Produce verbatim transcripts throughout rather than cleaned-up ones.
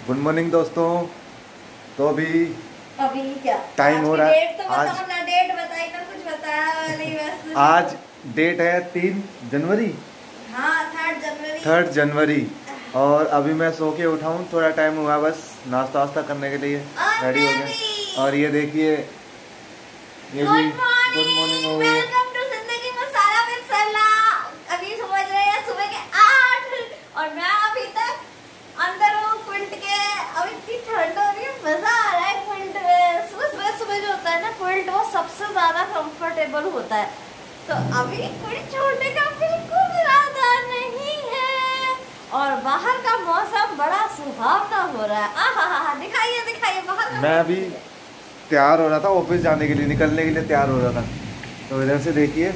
Good morning दोस्तों। तो अभी अभी क्या टाइम हो रहा है, डेट तो आज ना डेट बताई ना कुछ बताया नहीं बस। आज डेट है तीन जनवरी। हाँ थर्ड जनवरी थर्ड जनवरी और अभी मैं सो के उठा हूँ, थोड़ा टाइम हुआ बस नाश्ता वास्ता करने के लिए रेडी हो गया। और ये देखिए ये भी गुड मॉर्निंग हो गई। वेलकम टू जिंदगी मसाला विद सरला। अभी समझ रहे हैं सुबह के आठ और मैं अभी तक अंदर हूँ क्विंट के। अभी इतनी ठंड हो रही है, मजा आ रहा है क्विंट में। सुबह सुबह सुबह जो होता है ना क्विंट, वो सबसे ज्यादा कंफर्टेबल होता है। तो अभी क्विंट छोड़ने का बिल्कुल इरादा नहीं है और बाहर का मौसम बड़ा सुहावना हो रहा है। आहा हा हा, दिखाइए दिखाइए बाहर का। मैं अभी तैयार हो रहा था ऑफिस जाने के लिए, निकलने के लिए तैयार हो रहा था। तो इधर से देखिए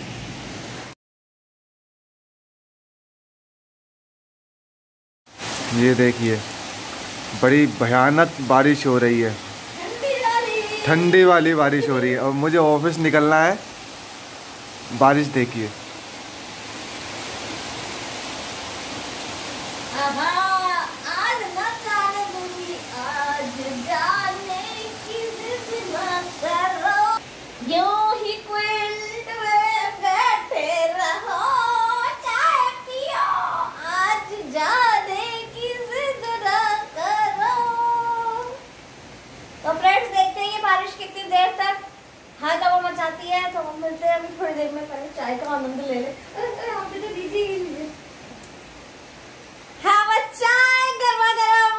ये देखिए बड़ी भयानक बारिश हो रही है, ठंडी वाली बारिश हो रही है और मुझे ऑफिस निकलना है। बारिश देखिए कितनी देर तक हाँ दवा मचाती है। तो हम मिलते हैं अभी थोड़ी देर में, पहले चाय का आनंद ले ले। तो दीजिए हाँ बस चाय गरमा गरम।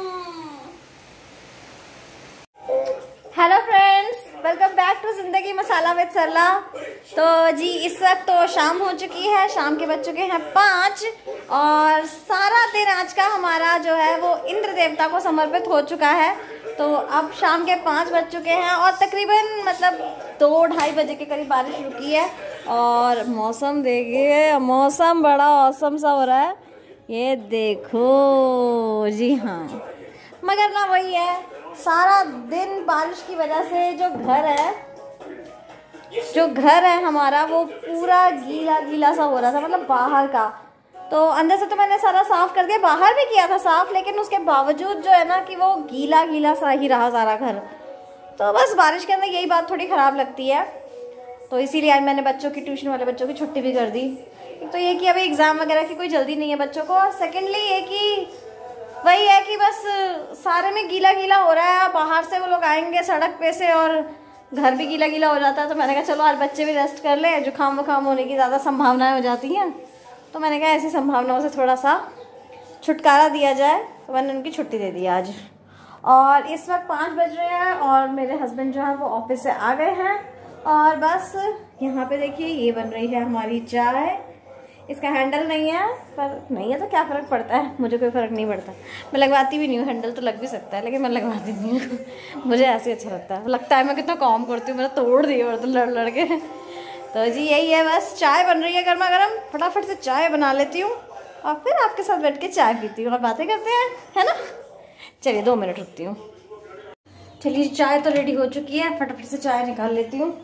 Hello friends, welcome back to जिंदगी मसाला विद सरला। तो जी इस वक्त तो शाम हो चुकी है, शाम के बज चुके हैं पाँच और सारा दिन आज का हमारा जो है वो इंद्र देवता को समर्पित हो चुका है। तो अब शाम के पाँच बज चुके हैं और तकरीबन मतलब दो ढाई बजे के करीब बारिश रुकी है। और मौसम देखिए, मौसम बड़ा औसम सा हो रहा है, ये देखो जी। हाँ मगर ना वही है, सारा दिन बारिश की वजह से जो घर है जो घर है हमारा वो पूरा गीला गीला सा हो रहा था, मतलब बाहर का। तो अंदर से तो मैंने सारा साफ कर दिया, बाहर भी किया था साफ, लेकिन उसके बावजूद जो है ना कि वो गीला गीला सा ही रहा सारा घर। तो बस बारिश के अंदर यही बात थोड़ी ख़राब लगती है। तो इसीलिए आज मैंने बच्चों की, ट्यूशन वाले बच्चों की छुट्टी भी कर दी। तो ये कि अभी एग्ज़ाम वगैरह की कोई जल्दी नहीं है बच्चों को। और सेकेंडली ये कि वही है कि बस सारे में गीला गीला हो रहा है। बाहर से वो लोग आएंगे सड़क पे से और घर भी गीला गीला हो जाता है। तो मैंने कहा चलो आज बच्चे भी रेस्ट कर ले, जुकाम वुकाम होने की ज़्यादा संभावनाएं हो जाती हैं। तो मैंने कहा ऐसी संभावनाओं से थोड़ा सा छुटकारा दिया जाए, तो मैंने उनकी छुट्टी दे दी आज। और इस वक्त पाँच बज रहे हैं और मेरे हस्बैंड जो है वो ऑफिस से आ गए हैं। और बस यहाँ पे देखिए ये बन रही है हमारी चाय। इसका हैंडल नहीं है, पर नहीं है तो क्या फ़र्क पड़ता है, मुझे कोई फ़र्क नहीं पड़ता। मैं लगवाती भी नहीं हूँ, हैंडल तो लग भी सकता है लेकिन मैं लगवाती नहीं हूँ। मुझे ऐसे अच्छा लगता है, लगता है मैं कितना काम करती हूँ, मैंने तोड़ दी और तो लड़ लड़ के। तो जी यही है, बस चाय बन रही है गर्मा गर्म, फटाफट से चाय बना लेती हूँ और फिर आपके साथ बैठ के चाय पीती हूँ और बातें करते हैं, है ना। चलिए दो मिनट रुकती हूँ। चलिए चाय तो रेडी हो चुकी है, फटाफट से चाय निकाल लेती हूँ।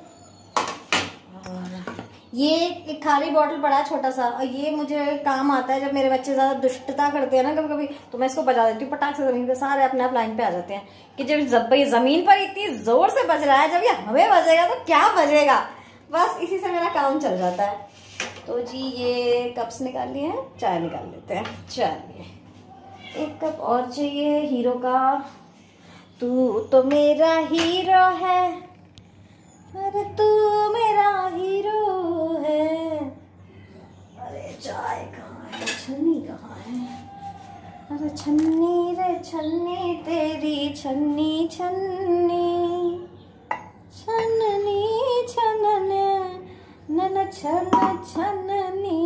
ये एक खाली बॉटल पड़ा है छोटा सा, और ये मुझे काम आता है जब मेरे बच्चे ज़्यादा दुष्टता करते हैं ना कभी कभी, तो मैं इसको बजा देती हूँ पटाख से ज़मीन पे, सारे अपने आप लाइन पे आ जाते हैं कि जब जब भाई ज़मीन पर इतनी ज़ोर से बज रहा है, जब ये हमें बजेगा तो क्या बजेगा। बस इसी से मेरा काम चल जाता है। तो जी ये कप्स निकाल लिए हैं, चाय निकाल लेते हैं। चलिए एक कप और चाहिए हीरो का। तू तो मेरा हीरो है, अरे तू मेरा हीरो है। अरे चाय कहाँ है, छन्नी कहाँ है। अरे छन्नी रे छन्नी तेरी छन्नी छन्नी छन्नी छन्नी नन छन छन्नी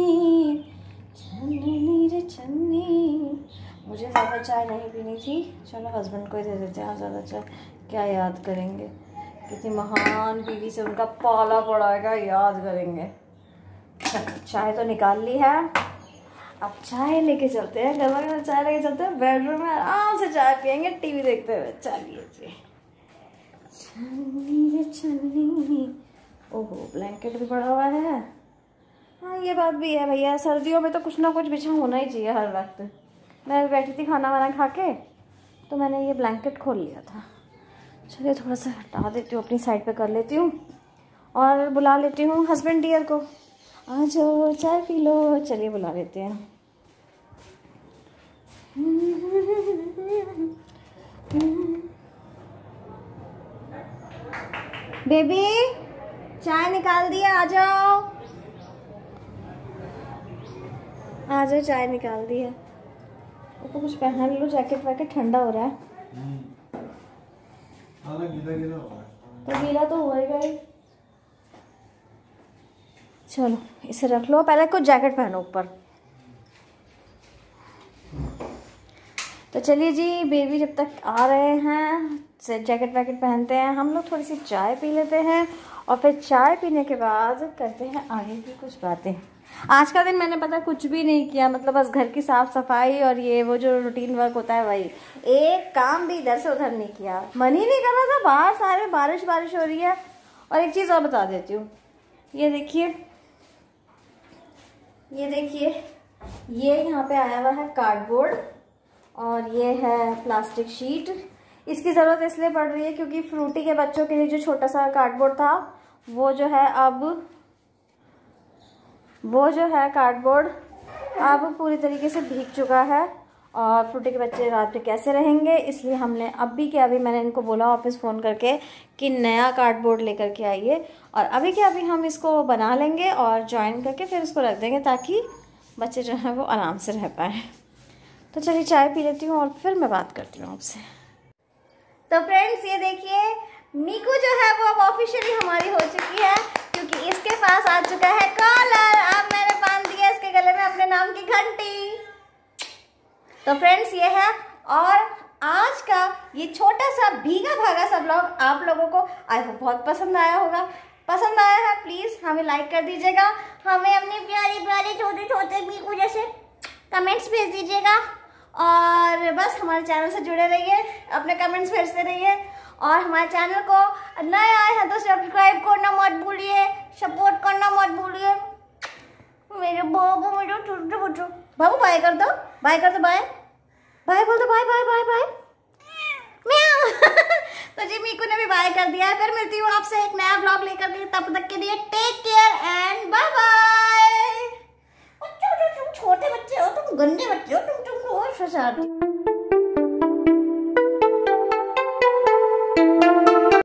छन्नी रे छन्नी। मुझे ज़्यादा चाय नहीं पीनी थी, चलो हस्बैंड को ही दे देते हैं ज़्यादा चाय, क्या याद करेंगे, किसी महान बीवी से उनका पाला पड़ा है, याद करेंगे। चाय तो निकाल ली है, अब चाय लेके चलते हैं, गर्मा गर्म चाय लेके चलते हैं बेडरूम में, आराम से चाय पियेंगे टीवी देखते हुए। चलिए जी। छन्नी रे छन्नी, ओहो ब्लैंकेट भी पड़ा हुआ है। हाँ ये बात भी है भैया, सर्दियों में तो कुछ ना कुछ बिछा होना ही चाहिए हर वक्त। मैं बैठी थी खाना वाना खा के, तो मैंने ये ब्लैंकेट खोल लिया था। चलिए थोड़ा सा हटा देती हूँ, अपनी साइड पे कर लेती हूँ और बुला लेती हूँ हस्बैंड डियर को। आ जाओ चाय पी लो। चलिए बुला लेते हैं। बेबी चाय निकाल दिया, आ जाओ आ जाओ, चाय निकाल दी है। तो कुछ पहन लो, जैकेट वैकेट ठंडा हो रहा है। गीला गीला हो रहा है। तो गीला तो होएगा ही। चलो इसे रख लो, पहले कुछ जैकेट पहनो ऊपर। तो चलिए जी, बेबी जब तक आ रहे हैं जैकेट वैकेट पहनते हैं, हम लोग थोड़ी सी चाय पी लेते हैं और फिर चाय पीने के बाद करते हैं आगे की कुछ बातें। आज का दिन मैंने पता कुछ भी नहीं किया, मतलब बस घर की साफ सफाई और ये वो जो रूटीन वर्क होता है वही, एक काम भी इधर से उधर नहीं किया। मन ही नहीं कर रहा था, बाहर सारे बारिश बारिश हो रही है। और एक चीज़ और बता देती हूँ, ये देखिए ये देखिए ये यहाँ पे आया हुआ है कार्डबोर्ड और ये है प्लास्टिक शीट। इसकी ज़रूरत इसलिए पड़ रही है क्योंकि फ्रूटी के बच्चों के लिए जो छोटा सा कार्डबोर्ड था वो जो है अब वो जो है कार्डबोर्ड अब पूरी तरीके से भीग चुका है और फ्रूटी के बच्चे रात में कैसे रहेंगे, इसलिए हमने अभी के अभी मैंने इनको बोला ऑफिस फ़ोन करके कि नया कार्डबोर्ड लेकर के आइए और अभी के अभी हम इसको बना लेंगे और जॉइन करके फिर इसको रख देंगे ताकि बच्चे जो हैं वो आराम से रह पाए। तो चलिए चाय पी लेती हूँ और फिर मैं बात करती हूँ आपसे। तो फ्रेंड्स ये देखिए मीकू जो है वो अब ऑफिशियली हमारी हो चुकी है क्योंकि इसके पास आ चुका है कॉलर। अब मैंने बांध दिया इसके गले में अपने नाम की घंटी। तो फ्रेंड्स ये है और आज का ये छोटा सा भीगा भागा सा ब्लॉग आप लोगों को आई होप बहुत पसंद आया होगा। पसंद आया है प्लीज हमें लाइक कर दीजिएगा, हमें अपनी प्यारी प्यारी छोटे छोटे मीकू जैसे कमेंट्स भेज दीजिएगा और बस हमारे चैनल से जुड़े रहिए, अपने कमेंट्स भेजते रहिए और हमारे चैनल को नए आए हैं तो सब्सक्राइब करना मत भूलिए, सपोर्ट करना मत भूलिए। मेरे बाबू मेरे छोटे बच्चों, बाबू बाय कर दो, बाय कर दो, बाय बाय बोल दो, बाय बाय बाय बाय म्याऊ। तो जी मीकू ने भी बाय कर दिया है। फिर मिलती हूँ आपसे एक नया ब्लॉग लेकर के, तब तक के लिए take care and bye bye. छोटे बच्चे हो तुम, गंदे बच्चे हो तुम, तुम बहुत फसाद।